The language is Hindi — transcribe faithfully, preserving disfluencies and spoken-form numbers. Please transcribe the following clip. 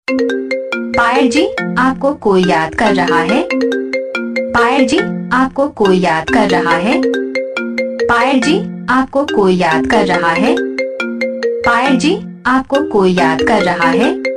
पायल जी, आपको कोई याद कर रहा है। पायल जी, आपको कोई याद कर रहा है। पायल जी, आपको कोई याद कर रहा है। पायल जी, आपको कोई याद कर रहा है।